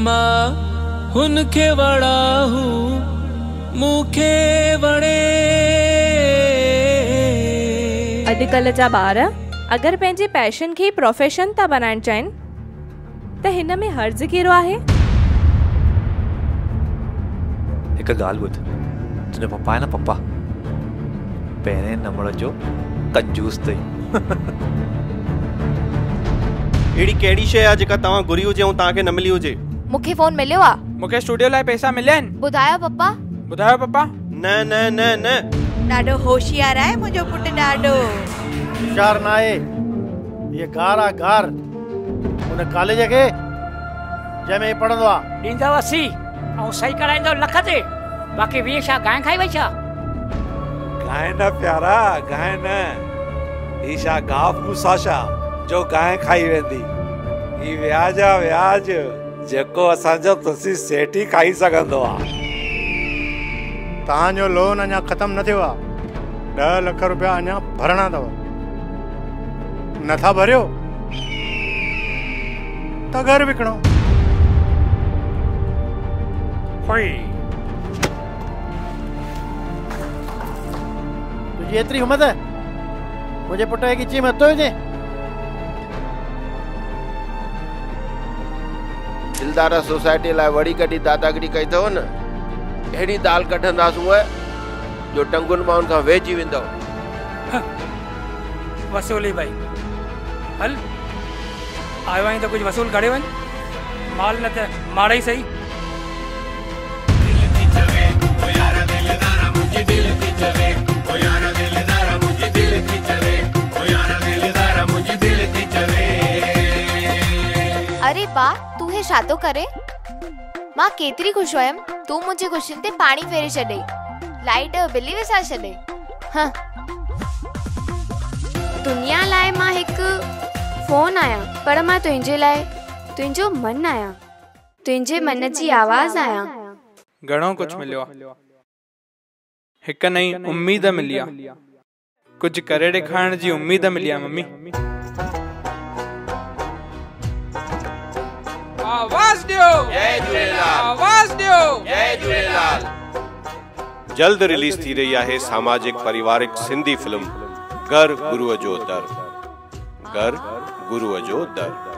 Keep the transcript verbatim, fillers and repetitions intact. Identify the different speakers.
Speaker 1: मां हुनखे वड़ाहू मूंखे वणे।
Speaker 2: अॼुकल्ह जा ॿार अगर पंहिंजे पैशन खे प्रोफेशन था बनाइण चाहिनि त हिन में हर्ज कहिड़ो आहे?
Speaker 3: हिकु ॻाल्हि ॿुध, तुंहिंजो पप्पा आहे न पप्पा, पहिरें नंबर जो कंजूस अथई।
Speaker 4: अहिड़ी कहिड़ी शइ आहे जेका तव्हां घुरी हुजे ऐं तव्हांखे न मिली हुजे?
Speaker 5: मूंखे फोन मिलियो आहे।
Speaker 6: मूंखे स्टूडियो लाइ पैसा मिलिया आहिनि।
Speaker 5: ॿुधायो पप्पा।
Speaker 6: ॿुधायो पप्पा।
Speaker 4: न न न न
Speaker 7: ॾाढो होशियार आहे मुंहिंजो पुटु, ॾाढो
Speaker 8: होशियार न आहे, ये गार आहे गार। उन कॉलेज खे जंहिंमें पढ़ंदो आहे
Speaker 9: ॾींदव असी ऐं सही कराईंदव लख ते, बाक़ी वीह छा गांइ खाई वई छा?
Speaker 10: गांइ न प्यारा, गांइ न, ही छा गाफ मुसाशा जो गांइ खाई वेंदी। ही व्याज आहे व्याज, जेको असांजो तुसी सेठ ई खाई सघंदो आहे।
Speaker 8: तव्हांजो लोन अञा ख़तम न थियो आहे, ॾह लख रुपया अञा भरणा अथव। नथा भरियो त घर विकिणो। तुझी एतिरी हिम्मत है मुझे पुट खे खीची में हथो हुजे?
Speaker 11: दिलदारा सोसाइटी लाइ वड़ी कॾहिं दादागिरी कई अथव न, अहिड़ी दाल कढंदासूं जो टंगुनि मां उनखां वेझी वेंदव।
Speaker 9: वसूली भाई हल आयो आहीं त कुछ वसूल करे वञ, माल न त माड़ा ई सही।
Speaker 5: अरे बा तू हे छा थो करे? मां केतिरी खुश हुयमि, तू मुंहिंजी खुशियुनि ते पाणी फेरे छॾे, लाइट बिली विसाए छॾे। हाँ। दुनिया लाइ मां हिकु फोन आहियां, पर मां तुंहिंजे लाइ तुंहिंजो मन आहियां, तुंहिंजे मन जी आवाज़ आहियां।
Speaker 6: घणो कुछ मिलियो आहे, हिकु नई उम्मीद मिली आहे, कुछ करे ॾेखारण जी उम्मीद मिली आहे। मम्मी आवाज़ ॾियो,
Speaker 11: जय झूलेलाल,
Speaker 6: आवाज़ ॾियो,
Speaker 11: जय झूलेलाल।
Speaker 4: जल्द रिलीज थी रही आहे सामाजिक पारिवारिक सिंधी फिल्म घर गुरुअ जो दर। घर गुरुअ जो दर।